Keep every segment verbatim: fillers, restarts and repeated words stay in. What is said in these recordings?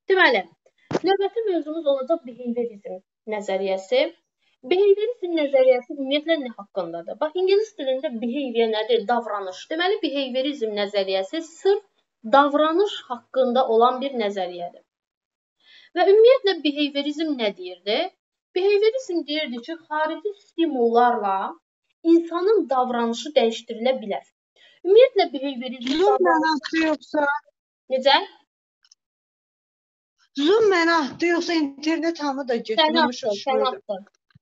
Deməli, növbəti mövzumuz olacaq behaviorizm nəzəriyyəsi. Behaviorizm nəzəriyyəsi ümumiyyətlə nə haqqındadır? Bax, ingilis dilində behavior nədir? Davranış. Deməli, behaviorizm nəzəriyyəsi sırf davranış haqqında olan bir nəzəriyyədir. Və ümumiyyətlə behaviorizm nə deyirdi? Behaviorizm deyirdi ki, xarici stimullarla insanın davranışı dəyişdirilə bilər. Ümumiyyətlə behaviorizm Zoom mənasız yoxsa? Necə? Zoom mənasız yoxsa internet hamı da getməmiş Sənətdir.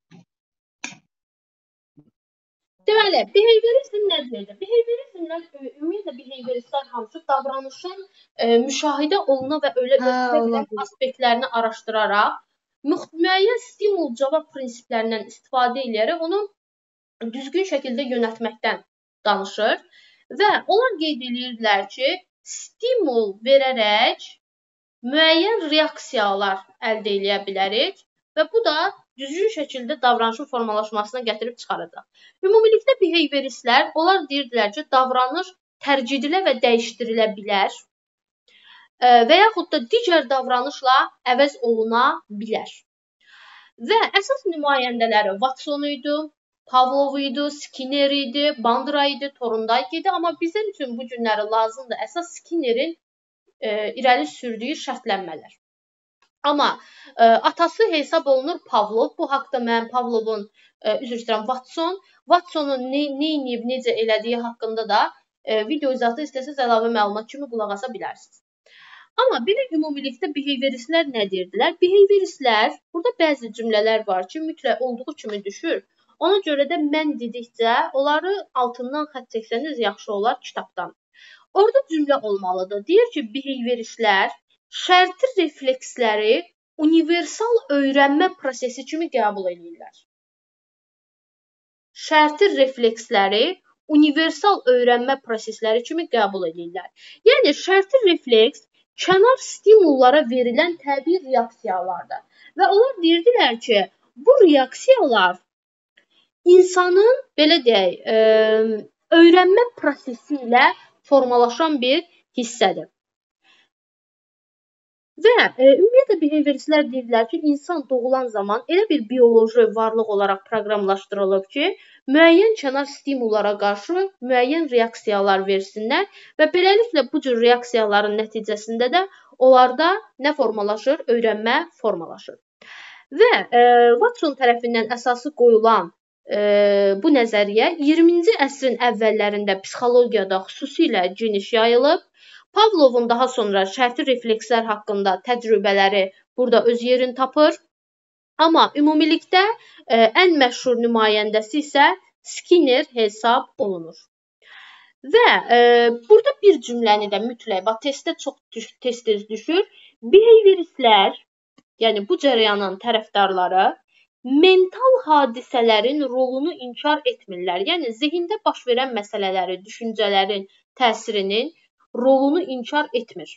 Deməli, behaviorizm nə deyirdi? Behaviorizmlə ümumiyyətlə behavioristlər hamısı davranışın e, müşahidə oluna və ölə bilən aspektlərini araşdıraraq müəyyən stimul-cavab prinsiplərindən istifadə edərək onu düzgün şəkildə yönəltməkdən danışır və onlar qeyd edirdilər ki, stimul verərək müəyyən reaksiyalar əldə edə bilərik və bu da düzgün şəkildə davranışın formalaşmasına gətirib çıxaracaq. Ümumilikdə behavioristlər, onlar deyirdilər ki, davranış tərcih edilə və dəyişdirilə bilər və yaxud da digər davranışla əvəz oluna bilər. Və əsas nümayəndələri Watson idi, Pavlov idi, Skinner idi, Bandura idi, Thorndike idi, amma bizim üçün bu günləri lazımdır əsas Skinnerin e, irəli sürdüyü şərtlənmələr. Amma e, atası hesab olunur Pavlov. Bu haqda mən Pavlovun, e, üzr istəyirəm, Watson, Watsonun nə edib, necə elədiyi haqqında da e, video izahı istəsəz əlavə məlumat kimi qulaq asa bilərsiniz. Amma belə ümumilikdə behavioristlər nə deyirdilər? Behavioristlər, burada bəzi cümlələr var ki, mütləq olduğu kimi düşür. Ona görə də mən dedikcə, onları altından xətt çəksəniz yaxşı olar kitabdan. Orada cümlə olmalıdır. Deyir ki, behavioristlər şərti refleksləri universal öyrənmə prosesi kimi qəbul edirlər. Şərti refleksləri universal öyrənmə prosesləri kimi qəbul edirlər. Yəni, şərti refleks kənar stimullara verilən təbii reaksiyalardır. Və onlar deyirdilər ki, bu reaksiyalar insanın, belə deyək, e, öyrənmə prosesi ilə formalaşan bir hissədir. Və e, ümumiyyətlə behavioristlər deyirlər ki, insan doğulan zaman elə bir bioloji varlıq olaraq proqramlaşdırılıb ki, müəyyən kənar stimullara qarşı müəyyən reaksiyalar versinlər və beləliklə bu cür reaksiyaların nəticəsində də onlarda nə formalaşır? Öyrənmə formalaşır. Və e, Watson tərəfindən əsası qoyulan e, bu nəzəriyyə iyirminci əsrin əvvəllərində psixologiyada xüsusilə geniş yayılıb. Pavlovun daha sonra şərti reflekslər haqqında təcrübələri burada öz yerini tapır. Amma ümumilikdə e, ən məşhur nümayəndəsi isə Skinner hesab olunur. Və e, burada bir cümləni də mütləq, bax testdə çox tez-tez düşür. Behavioristlər, yəni bu cərəyanın tərəfdarları mental hadisələrin rolunu inkar etmirlər. Yəni zehində baş verən məsələləri, düşüncələrin təsirinin rolunu inkar etmir.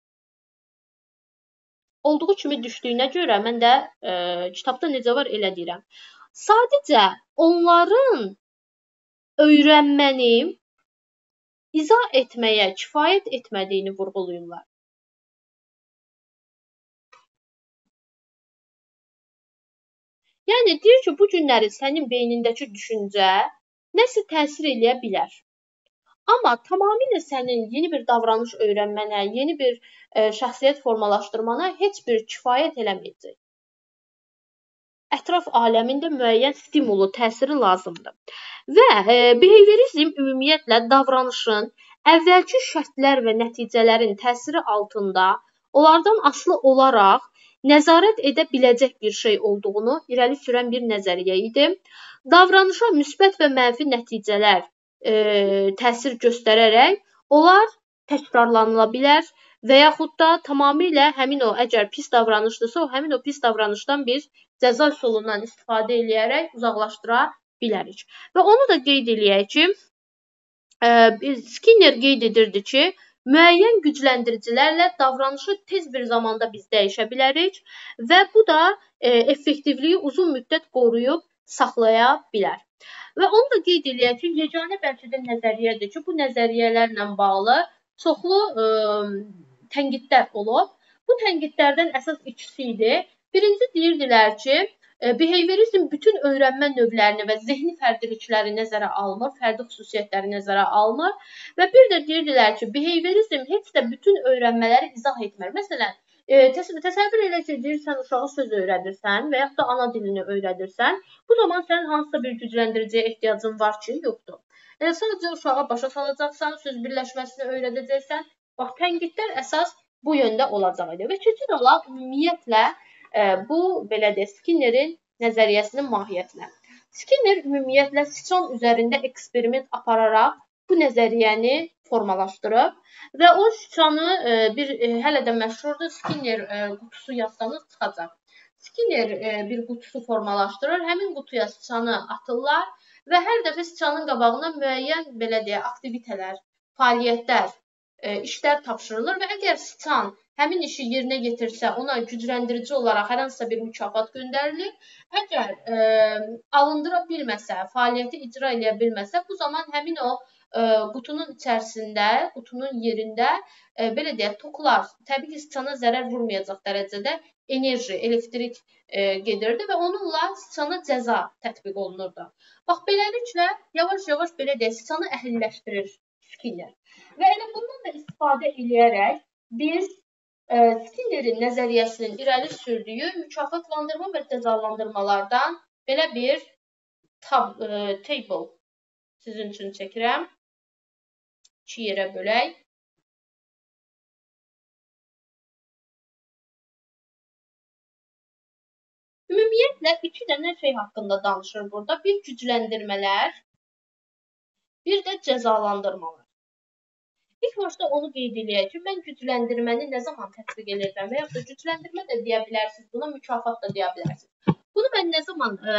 Olduğu kimi düşdüyünə görə mən də e, kitabda necə var elə deyirəm. Sadəcə onların öyrənməni izah etməyə kifayət etmədiyini vurğulayırlar. Yəni deyir ki, bu günləri sənin beynindəki düşüncə nəsə təsir edə bilər. Amma tamamilə sənin yeni bir davranış öyrənmənə, yeni bir e, şəxsiyyət formalaşdırmana heç bir kifayət eləməyəcək. Ətraf aləmində müəyyən stimulu, təsiri lazımdır. Və e, behaviorizm ümumiyyətlə davranışın əvvəlki şərtlər və nəticələrin təsiri altında onlardan asılı olaraq nəzarət edə biləcək bir şey olduğunu irəli sürən bir nəzəriyyə idi. Davranışa müsbət və mənfi nəticələr e, təsir göstərərək onlar təkrarlanıla bilər və yaxud da tamamilə həmin o əgər pis davranışdırsa, o həmin o pis davranışdan biz cəza üsulundan istifadə edərək uzaqlaşdıra bilərik. Və onu da qeyd eləyək ki, e, Skinner qeyd edirdi ki, müəyyən gücləndiricilərlə davranışı tez bir zamanda biz dəyişə bilərik və bu da e, effektivliyi uzun müddət qoruyub saxlaya bilər. Və onu da qeyd eləyək ki, yeganə bəlkə də nəzəriyyədir ki, bu nəzəriyyələrlə bağlı çoxlu ə, tənqidlər olub. Bu tənqidlərdən əsas ikisi idi. Birinci deyirdilər ki, behaviorizm bütün öyrənmə növlərini və zehni fərdilikləri nəzərə almır, fərdi xüsusiyyətləri nəzərə almır və bir də deyirdilər ki, behaviorizm heç də bütün öyrənmələri izah etmir. Məsələn, təs təsəvvür elə ki, deyirsən uşağa söz öyrədirsən və yaxud da ana dilini öyrədirsən, bu zaman sənin hansısa bir gücləndiriciyə ehtiyacın var ki, yoxdur. Yəni, sadəcə uşağa başa salacaqsan, söz birləşməsini öyrədəcəksən. Bax, tənqidlər əsas bu yöndə olacaq idi və keçid olaq ümumiyyətlə bu, belə deyək, Skinnerin nəzəriyyəsinin mahiyyətinə. Skinner ümumiyyətlə siçan üzərində eksperiment apararaq bu nəzəriyyəni formalaşdırıb və o siçanı bir, hələ də məşhurdur, Skinner qutusu yazsanız çıxacaq. Skinner bir qutusu formalaşdırır, həmin qutuya siçanı atırlar və hər dəfə siçanın qabağına müəyyən, belə deyək, aktivitələr, fəaliyyətlər, işlər tapşırılır və əgər siçan həmin işi yerinə yetirsə, ona gücləndirici olaraq hər hansısa bir mükafat göndərilir. Əgər ə, alındıra bilməsə, fəaliyyəti icra edə bilməsə, bu zaman həmin o ə, qutunun içərisində, qutunun yerində ə, belə deyək, toklar, təbii ki, siçana zərər vurmayacaq dərəcədə enerji, elektrik ə, gedirdi və onunla siçana cəza tətbiq olunurdu. Bax, beləliklə, yavaş-yavaş belə deyək, siçanı əhilləşdirir Skinner. Və elə bundan da istifadə edərək biz ə, Skinnerin nəzəriyyəsinin irəli sürdüyü mükafatlandırma və cəzalandırmalardan belə bir tab ə, table sizin üçün çəkirəm. İki yerə bölək. Ümumiyyətlə, iki dənə şey haqqında danışır burada. Bir gücləndirmələr, bir də cəzalandırmalar. İlk başda onu qeyd edək ki, mən gücləndirməni nə zaman tətbiq edəcəm və yaxud da gücləndirmə də deyə bilərsiniz, buna mükafat da deyə bilərsiniz. Bunu mən nə zaman ə,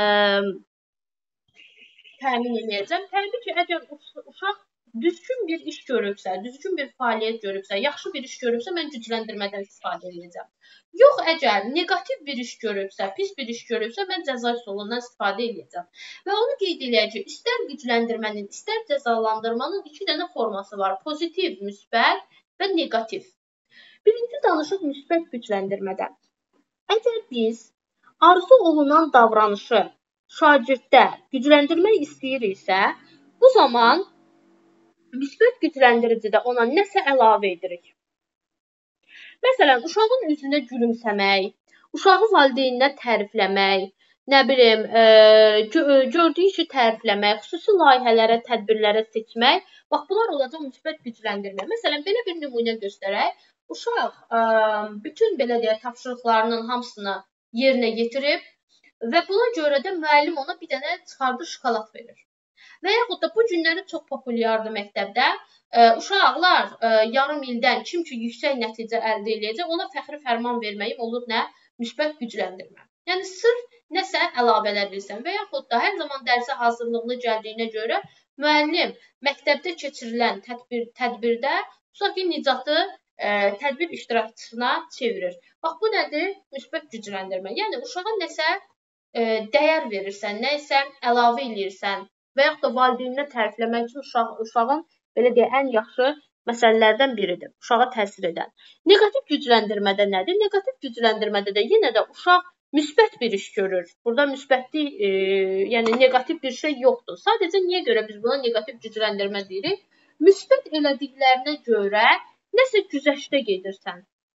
təmin edəcəm? Təbii ki, əgər uşaq düzgün bir iş görübsə, düzgün bir fəaliyyət görübsə, yaxşı bir iş görübsə, mən gücləndirmədən istifadə edəcəm. Yox, əgər negativ bir iş görübsə, pis bir iş görübsə, mən cəza üsulundan istifadə edəcəm. Və onu qeyd edək ki, istər gücləndirmənin, istər cəzalandırmanın iki dənə forması var. Pozitiv, müsbət və negativ. Birinci danışıq müsbət gücləndirmədən. Əgər biz arzu olunan davranışı şagirddə gücləndirmək istəyiriksə, bu zaman müsbət gücləndiricidə ona nəsə əlavə edirik. Məsələn, uşağın üzünə gülümsəmək, uşağı valideyninə tərifləmək, nə bilim, e, gördüyü işi tərifləmək, xüsusi layihələrə, tədbirlərə seçmək, bax, bunlar olacaq müsbət gücləndirmə. Məsələn, belə bir nümunə göstərək. Uşaq e, bütün, belə deyək, tapşırıqlarının hamısını yerinə yetirib və buna görə də müəllim ona bir dənə çıxardı şokolad verir. Və yaxud da bu günləri çox populyardır məktəbdə. Ə, uşaqlar ə, yarım ildən kim ki yüksək nəticə əldə edəcək, ona fəxri fərman verməyim olur nə? Müsbət gücləndirmə. Yəni sırf nəsə əlavələr edirsən və yaxud da hər zaman dərsə hazırlıqlı gəldiyinə görə müəllim məktəbdə keçirilən tədbir, tədbirdə Musafi Nicatı ə, tədbir iştirakçısına çevirir. Bax, bu nədir? Müsbət gücləndirmə. Yəni uşağa nəsə ə, dəyər verirsən, nəsə əlavə edirsən. Və yaxud da valideyninə tərifləmək üçün uşaq, uşağın belə deyək, ən yaxşı məsələlərdən biridir. Uşağa təsir edən. Negativ gücləndirmədə nədir? Negativ gücləndirmədə də yenə də uşaq müsbət bir iş görür. Burada müsbətlik, e, yəni negativ bir şey yoxdur. Sadəcə niyə görə biz buna negativ gücləndirmə deyirik? Müsbət elədiklərinə görə nəsə güzəştə gedirsən.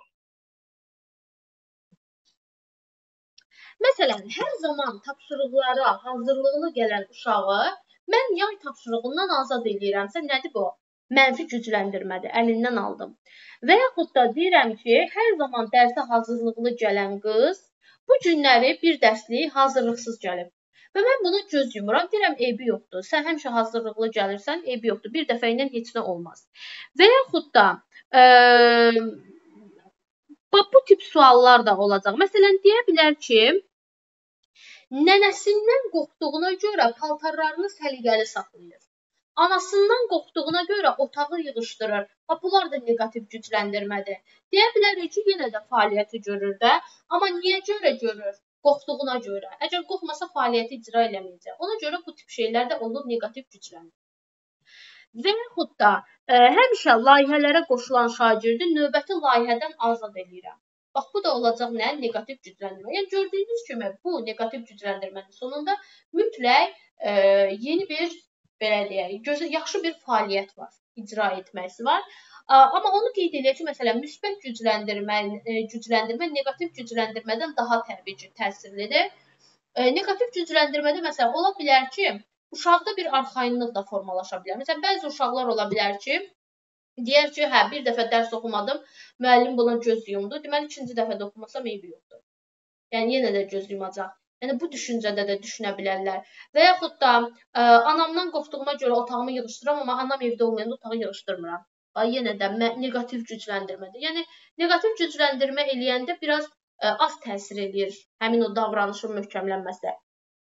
Məsələn, hər zaman tapşırıqlara hazırlıqlı gələn uşağı mən yay tapşırığından azad edirəmsə, nədir bu? Mənfi gücləndirmədir, əlindən aldım. Və yaxud da deyirəm ki, hər zaman dərsə hazırlıqlı gələn qız bu günləri bir dərslik hazırlıqsız gəlib. Və mən buna göz yumuram, deyirəm, eybi yoxdur. Sən həmişə hazırlıqlı gəlirsən, eybi yoxdur. Bir dəfə ilə heç nə olmaz. Və yaxud da e, bu tip suallar da olacaq. Məsələn, deyə bilər ki, nənəsindən qorxduğuna görə paltarlarını səliqəli saxlayır. Anasından qorxduğuna görə otağı yığışdırır. Bunlar da negativ gücləndirmədir. Deyə bilərik ki, yenə də fəaliyyəti görür də. Amma niyə görə görür? Qorxduğuna görə. Əgər qorxmasa fəaliyyəti icra eləməyəcək. Ona görə bu tip şeylər də olur negativ gücləndirmə. Və yaxud da ə, həmişə layihələrə qoşulan şagirdi növbəti layihədən azad edirəm. Bax, bu da olacaq nə? Negativ gücləndirmə. Yəni, gördüyünüz kimi, bu negativ gücləndirmənin sonunda mütləq e, yeni bir, belə deyək, gözə yaxşı bir fəaliyyət var, icra etməsi var. Amma onu qeyd edək ki, məsələn, müsbət gücləndirmə, gücləndirmə negativ gücləndirmədən daha təbii ki, təsirlidir. E, negativ gücləndirmədə məsələn ola bilər ki, uşaqda bir arxayınlıq da formalaşa bilər. Məsələn, bəzi uşaqlar ola bilər ki, deyər ki, hə, bir dəfə dərs oxumadım, müəllim buna göz yumdu, deməli, ikinci dəfə də oxumasam eybi yoxdur. Yəni, yenə də göz yumacaq. Yəni, bu düşüncədə də düşünə bilərlər. Və yaxud da ə, anamdan qorxduğuma görə otağımı yığışdıram, amma anam evdə olmayanda otağı yığışdırmıram. Və yenə də negativ gücləndirmədir. Yəni, negativ gücləndirmə eləyəndə biraz ə, az təsir eləyir həmin o davranışın möhkəmlənməsi.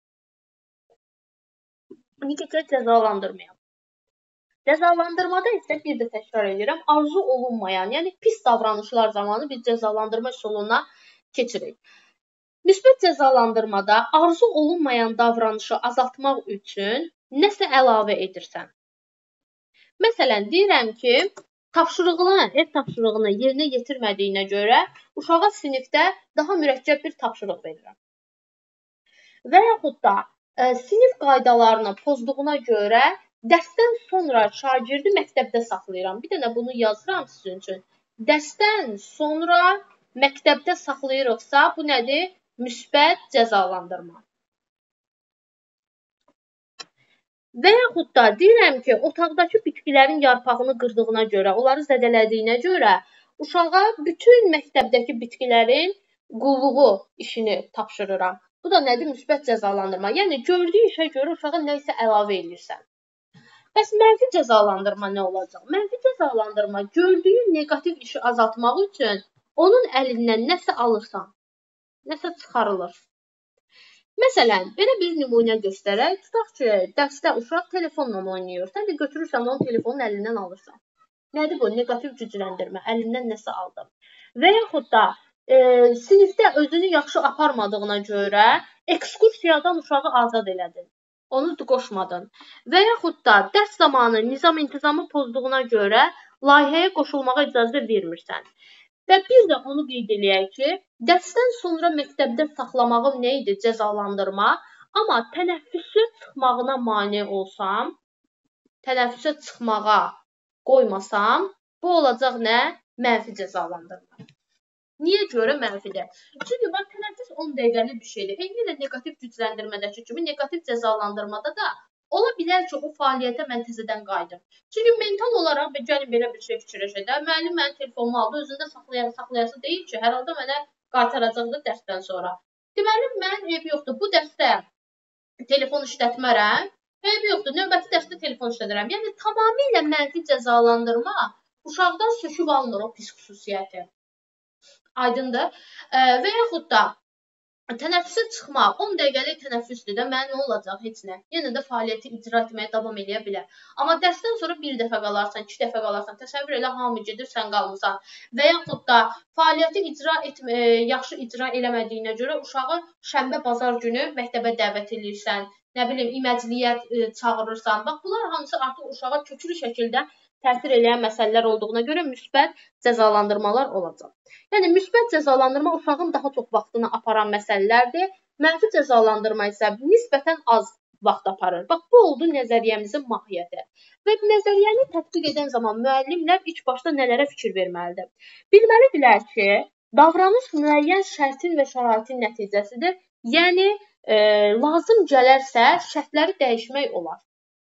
Nikə cəzalandırmayam. Cəzalandırmada isə bir də təkrar edirəm, arzu olunmayan, yəni pis davranışlar zamanı biz cəzalandırma üsuluna keçirik. Müsbət cəzalandırmada arzu olunmayan davranışı azaltmaq üçün nəsə əlavə edirsən. Məsələn, deyirəm ki, tapşırığını, ev tapşırığını yerinə yetirmədiyinə görə uşağa sinifdə daha mürəkkəb bir tapşırıq verirəm. Və yaxud da ə, sinif qaydalarını pozduğuna görə dərsdən sonra şagirdi məktəbdə saxlayıram. Bir dənə bunu yazıram sizin üçün. Dərsdən sonra məktəbdə saxlayırıqsa, bu nədir? Müsbət cəzalandırma. Və yaxud da deyirəm ki, otaqdakı bitkilərin yarpağını qırdığına görə, onları zədələdiyinə görə uşağa bütün məktəbdəki bitkilərin qulluğu işini tapşırıram. Bu da nədir? Müsbət cəzalandırma. Yəni, gördüyü işə görə uşağa nə isə əlavə edirsən. Bəs mənfi cəzalandırma nə olacaq? Mənfi cəzalandırma gördüyü negativ işi azaltmaq üçün onun əlindən nəsə alırsan, nəsə çıxarılır. Məsələn, belə bir nümunə göstərək. Tutaq ki, dərsdə uşaq telefonla oynayır. Sən də götürürsən, onun telefonun əlindən alırsan. Nədir bu? Negativ gücləndirmə. Əlindən nəsə aldım. Və yaxud da e, sinifdə özünü yaxşı aparmadığına görə ekskursiyadan uşağı azad elədin. Onu qoşmadın. Və yaxud da dərs zamanı nizam-intizamı pozduğuna görə layihəyə qoşulmağa icazə vermirsən. Və bir də onu qeyd eləyək ki, dərsdən sonra məktəbdə saxlamağım nə idi? Cəzalandırma. Amma tənəffüsə çıxmağına mane olsam, tənəffüsə çıxmağa qoymasam, bu olacaq nə? Mənfi cəzalandırma. Niyə görə mənfidir? Çünki bax, tənəffüs on dəqiqəlik bir şeydir. Eyni ilə negativ gücləndirmədəki kimi, negativ cəzalandırmada da ola bilər ki, o fəaliyyətə mən təzədən qayıdım. Çünki mental olaraq gəlin belə bir şey fikirləşək də, müəllim mənim telefonumu aldı, özündə saxlayası, saxlayası deyil ki, hər halda mənə qaytaracaqdır dərsdən sonra. Deməli, mən eybi yoxdur, bu dərsdə telefon işlətmərəm, eybi yoxdur, növbəti dərsdə telefon işlədərəm. Yəni, tamamilə mənfi cəzalandırma uşaqdan söküb almır o pis xüsusiyyəti. Aydındır. Və yaxud da tənəffüsə çıxmaq, on dəqiqəlik tənəffüsdür də, mən nə olacaq, heç nə. Yenə də fəaliyyəti icra etməyə davam edə bilər. Amma dərsdən sonra bir dəfə qalarsan, iki dəfə qalarsan, təsəvvür elə hamı gedir, sən qalmısan. Və yaxud da fəaliyyəti icra etmə, yaxşı icra eləmədiyinə görə uşağı şənbə, bazar günü məktəbə dəvət edirsən, nə bilim, iməcliyyət çağırırsan. Bax, bunlar hamısı artıq uşağa köklü şəkildə təsir edən məsələlər olduğuna görə müsbət cəzalandırmalar olacaq. Yəni, müsbət cəzalandırma uşağın daha çox vaxtını aparan məsələlərdir. Mənfi cəzalandırma isə nisbətən az vaxt aparır. Bax, bu oldu nəzəriyyəmizin mahiyyəti. Və nəzəriyyəni tətbiq edən zaman müəllimlər ilk başda nələrə fikir verməlidir? Bilməlidirlər ki, davranış müəyyən şərtin və şəraitin nəticəsidir. Yəni, e, lazım gələrsə şərtləri dəyişmək olar.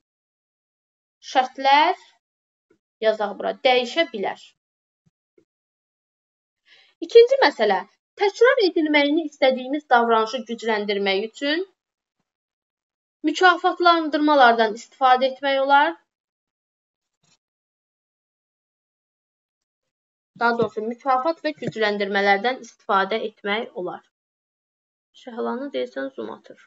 Şərtlər yazaq bura, dəyişə bilər. İkinci məsələ, təkrar edilməyini istədiyimiz davranışı gücləndirmək üçün mükafatlandırmalardan istifadə etmək olar. Daha doğrusu, mükafat və gücləndirmələrdən istifadə etmək olar. Şəhlanı deyəsən zoom atır.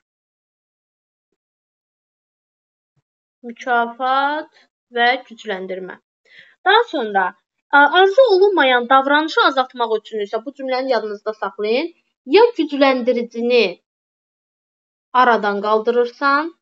Mükafat və gücləndirmə. Daha sonra, arzu olunmayan davranışı azaltmaq üçün isə bu cümləni yadınızda saxlayın. Ya gücləndiricini aradan qaldırırsan,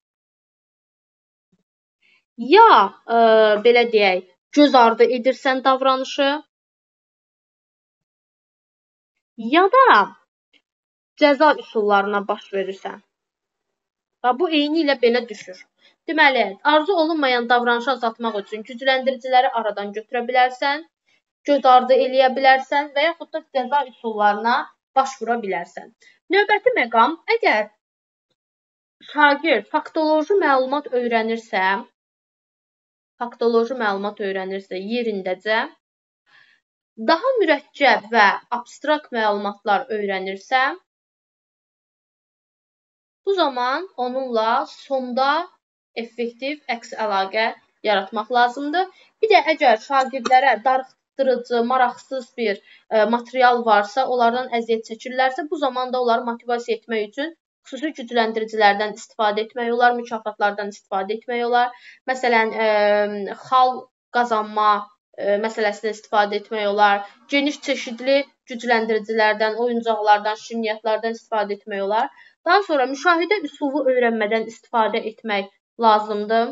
ya e, belə deyək, göz ardı edirsən davranışı, ya da cəza üsullarına baş verirsən. Və bu eyni ilə belə düşür. Deməli, arzu olunmayan davranışı azaltmaq üçün gücləndiriciləri aradan götürə bilərsən, göz ardı eləyə bilərsən və yaxud da cəza üsullarına başvura bilərsən. Növbəti məqam, əgər şagird faktoloji məlumat öyrənirsə, faktoloji məlumat öyrənirsə yerindəcə, daha mürəkkəb və abstrakt məlumatlar öyrənirsə, bu zaman onunla sonda effektiv əks əlaqə yaratmaq lazımdır. Bir də əgər şagirdlərə darıxdırıcı, maraqsız bir e, material varsa, onlardan əziyyət çəkirlərsə, bu zaman da onları motivasiya etmək üçün xüsusi gücləndiricilərdən istifadə etmək olar, mükafatlardan istifadə etmək olar. Məsələn, e, xal qazanma e, məsələsindən istifadə etmək olar. Geniş çeşidli gücləndiricilərdən, oyuncaqlardan, şirniyyatlardan istifadə etmək olar. Daha sonra müşahidə üsulu öyrənmədən istifadə etmək lazımdır.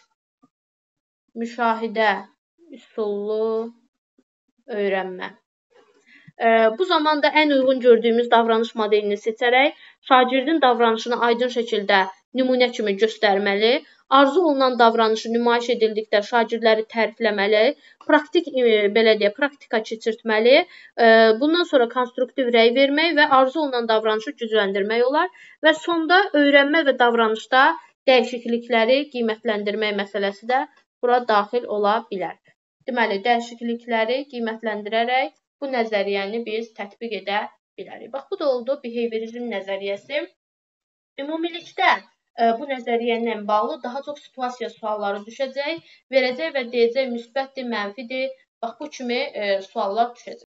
Müşahidə üsulu öyrənmə. E, bu zamanda ən uyğun gördüyümüz davranış modelini seçərək şagirdin davranışını aydın şəkildə nümunə kimi göstərməli, arzu olunan davranışı nümayiş edildikdə şagirdləri tərifləməli, praktik e, belə deyə, praktika keçirtməli, e, bundan sonra konstruktiv rəy vermək və arzu olunan davranışı gücləndirmək olar və sonda öyrənmə və davranışda dəyişiklikləri qiymətləndirmək məsələsi də bura daxil ola bilər. Deməli, dəyişiklikləri qiymətləndirərək bu nəzəriyyəni biz tətbiq edə bilərik. Bax, bu da oldu behaviorizm nəzəriyyəsi. Ümumilikdə e, bu nəzəriyyə ilə bağlı daha çox situasiya sualları düşəcək, verəcək və deyəcək müsbətdir, mənfidir. Bax, bu kimi e, suallar düşəcək.